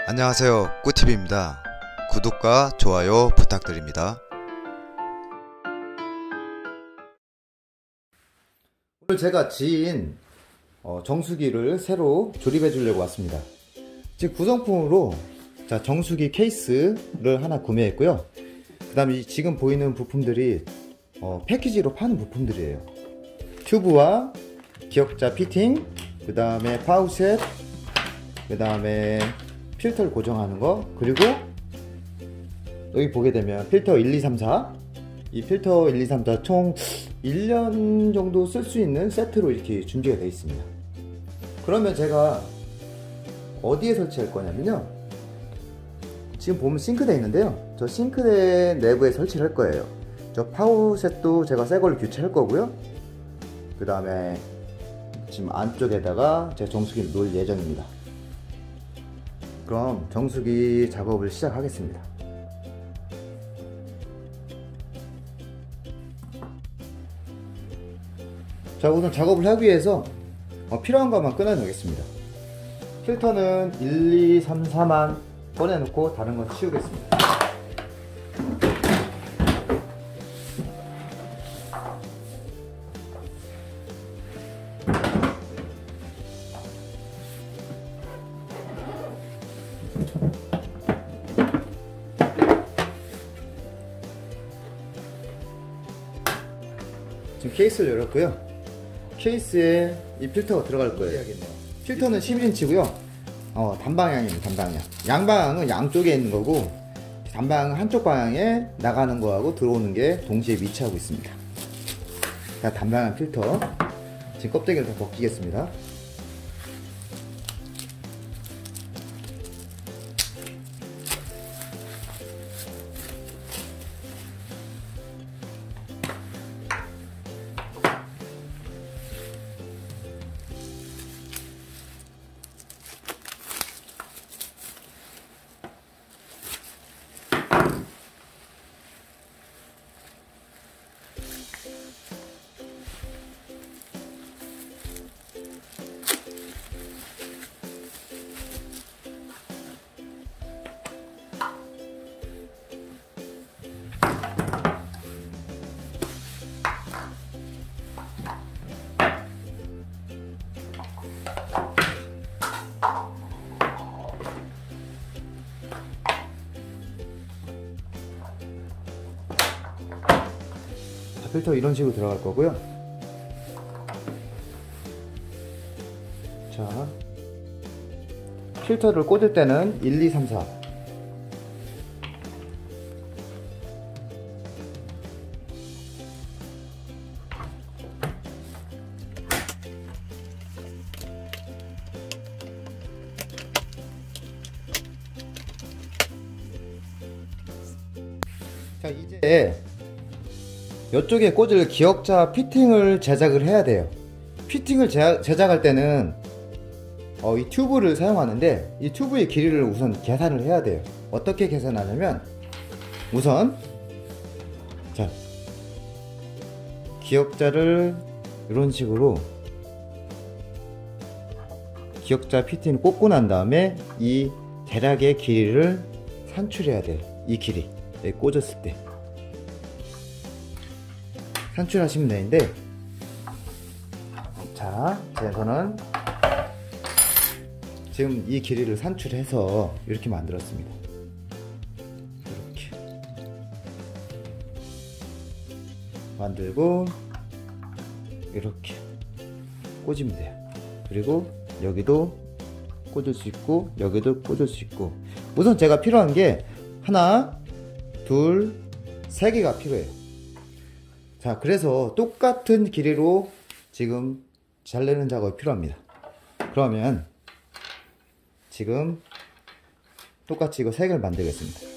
안녕하세요, 꾸티비입니다. 구독과 좋아요 부탁드립니다. 오늘 제가 지인 정수기를 새로 조립해 주려고 왔습니다. 지금 구성품으로 정수기 케이스를 하나 구매했고요. 그 다음에 지금 보이는 부품들이 패키지로 파는 부품들이에요. 튜브와 기역자 피팅, 그 다음에 파우셋, 그 다음에 필터를 고정하는 거, 그리고 여기 보게 되면 필터 1, 2, 3, 4, 이 필터 1, 2, 3, 4 총 1년 정도 쓸 수 있는 세트로 이렇게 준비가 되어 있습니다. 그러면 제가 어디에 설치할 거냐면요, 지금 보면 싱크대 있는데요, 저 싱크대 내부에 설치를 할 거예요. 저 파우셋도 제가 새 걸로 교체할 거고요. 그 다음에 지금 안쪽에다가 제 정수기를 놓을 예정입니다. 그럼 정수기 작업을 시작하겠습니다. 자, 우선 작업을 하기 위해서 필요한 것만 꺼내놓겠습니다. 필터는 1, 2, 3, 4만 꺼내놓고 다른 건 치우겠습니다. 지금 케이스를 열었고요. 케이스에 이 필터가 들어갈 거예요. 필터는 11인치고요. 단방향입니다. 단방향. 양방향은 양쪽에 있는 거고, 단방향은 한쪽 방향에 나가는 거하고 들어오는 게 동시에 위치하고 있습니다. 자, 단방향 필터 지금 껍데기를 다 벗기겠습니다. 필터 이런 식으로 들어갈 거고요. 자, 필터를 꽂을 때는 1, 2, 3, 4. 자, 이제 이쪽에 꽂을 기역자 피팅을 제작을 해야 돼요. 피팅을 제작할 때는 이 튜브를 사용하는데, 이 튜브의 길이를 우선 계산을 해야 돼요. 어떻게 계산하냐면, 우선 자, 기역자를 이런 식으로 기역자 피팅을 꽂고 난 다음에 이 대략의 길이를 산출해야 돼요. 이 길이 여기 꽂았을 때 산출하시면 되는데, 자, 저는 지금 이 길이를 산출해서 이렇게 만들었습니다. 이렇게 만들고 이렇게 꽂으면 돼요. 그리고 여기도 꽂을 수 있고 여기도 꽂을 수 있고, 우선 제가 필요한 게 하나, 둘, 세 개가 필요해요. 자, 그래서 똑같은 길이로 지금 잘라내는 작업이 필요합니다. 그러면 지금 똑같이 이거 3개를 만들겠습니다.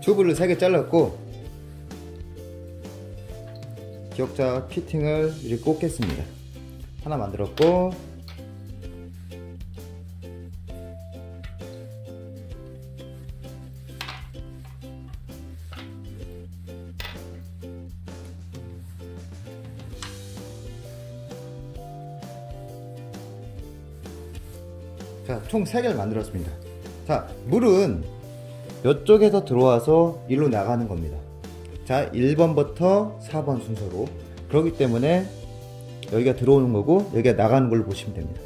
튜브를 3개 잘랐고 기역자 피팅을 이렇게 꽂겠습니다. 하나 만들었고, 자, 총 3개를 만들었습니다. 자, 물은 이쪽에서 들어와서 일로 나가는 겁니다. 자, 1번부터 4번 순서로. 그렇기 때문에 여기가 들어오는 거고 여기가 나가는 걸로 보시면 됩니다.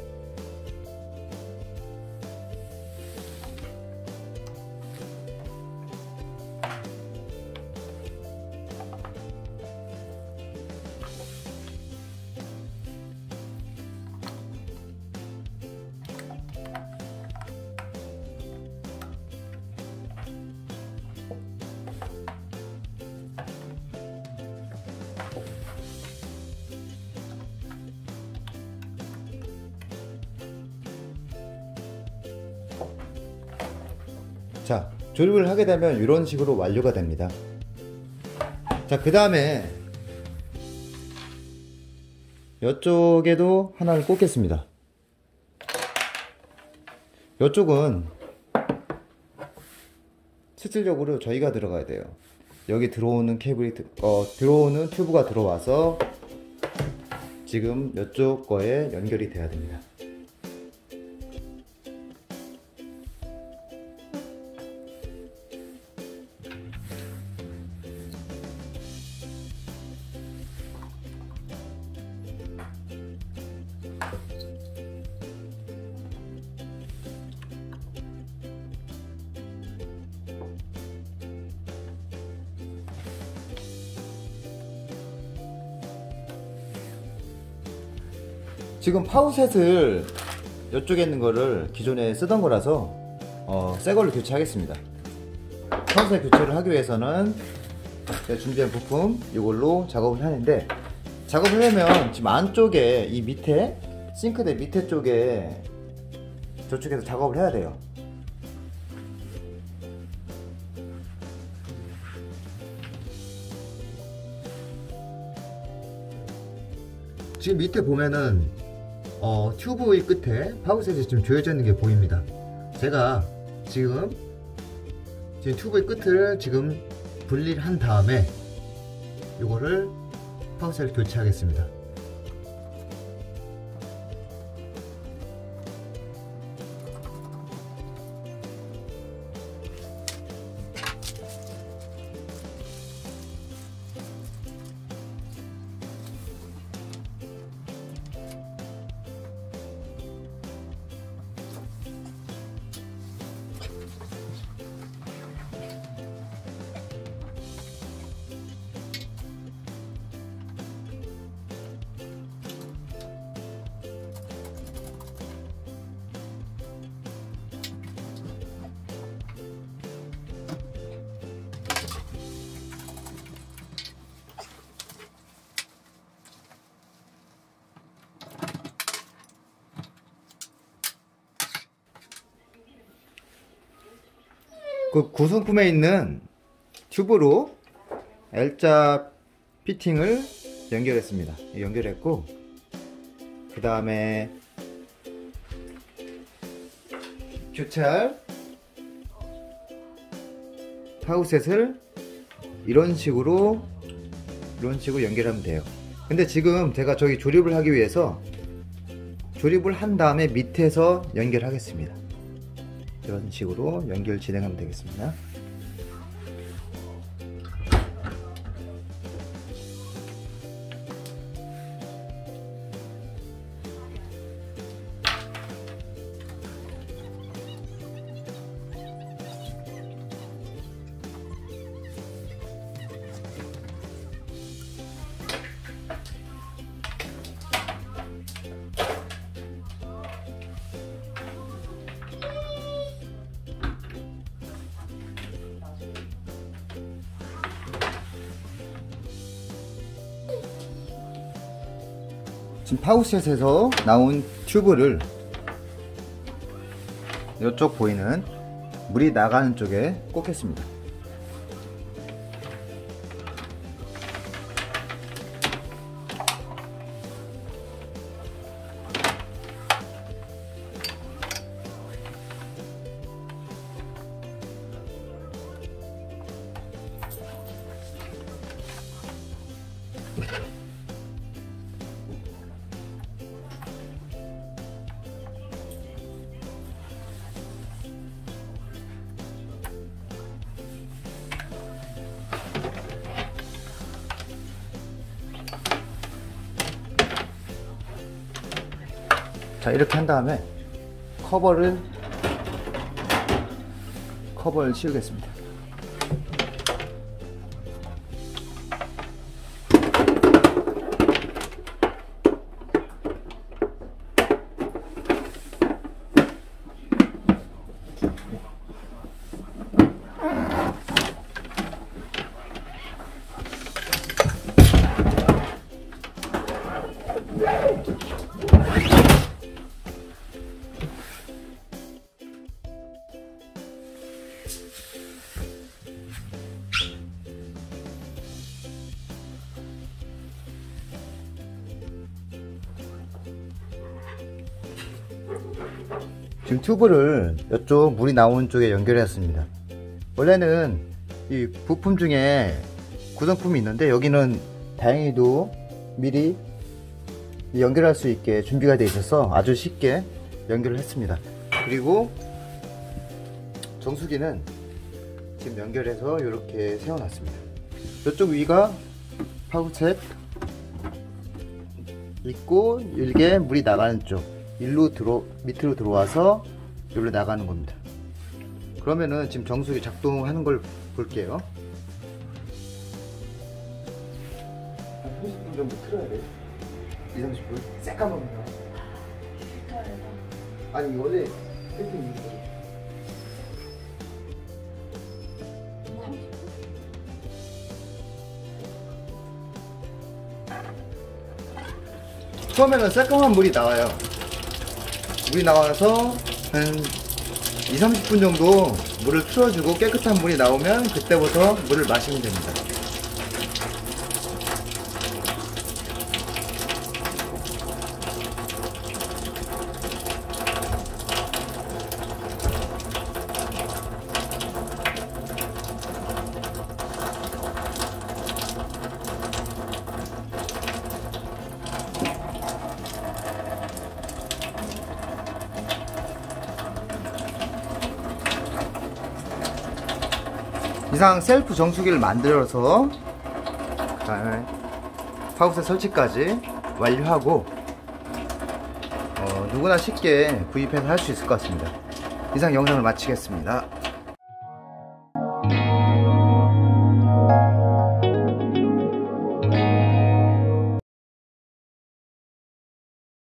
자, 조립을 하게 되면 이런 식으로 완료가 됩니다. 자, 그 다음에 이쪽에도 하나를 꽂겠습니다. 이쪽은 실질적으로 저희가 들어가야 돼요. 여기 들어오는 케이블이 들어오는 튜브가 들어와서 지금 이쪽 거에 연결이 돼야 됩니다. 지금 파우셋을 이쪽에 있는 거를 기존에 쓰던 거라서 새 걸로 교체하겠습니다. 파우셋 교체를 하기 위해서는 제가 준비한 부품 이걸로 작업을 하는데, 작업을 하려면 지금 안쪽에 이 밑에 싱크대 밑에 쪽에 저쪽에서 작업을 해야 돼요. 지금 밑에 보면은 튜브의 끝에 파우셋이 좀 조여져 있는 게 보입니다. 제가 지금 튜브의 끝을 지금 분리를 한 다음에 이거를 파우셋을 교체하겠습니다. 그 구성품에 있는 튜브로 L자 피팅을 연결했습니다. 연결했고, 그 다음에 교체할 파우셋을 이런 식으로 연결하면 돼요. 근데 지금 제가 저기 조립을 하기 위해서 조립을 한 다음에 밑에서 연결하겠습니다. 이런 식으로 연결 진행하면 되겠습니다. 지금 파우셋에서 나온 튜브를 이쪽 보이는 물이 나가는 쪽에 꽂겠습니다. 자, 이렇게 한 다음에 커버를 씌우겠습니다. 지금 튜브를 이쪽 물이 나오는 쪽에 연결했습니다. 원래는 이 부품 중에 구성품이 있는데 여기는 다행히도 미리 연결할 수 있게 준비가 되어 있어서 아주 쉽게 연결을 했습니다. 그리고 정수기는 지금 연결해서 이렇게 세워놨습니다. 이쪽 위가 파우셋 있고 이게 물이 나가는 쪽 밑으로 들어와서 여기로 나가는 겁니다. 그러면은 지금 정수기 작동하는 걸 볼게요. 한 30분 정도 틀어야 돼. 20-30분? 새까맣네요. 아니 원래 세팅이 있어. 처음에는 새까만 물이 나와요. 물이 나와서 한 20-30분 정도 물을 틀어주고 깨끗한 물이 나오면 그때부터 물을 마시면 됩니다. 이상 셀프 정수기를 만들어서 그다음에 파우셋 설치까지 완료하고 누구나 쉽게 구입해서 할 수 있을 것 같습니다. 이상 영상을 마치겠습니다.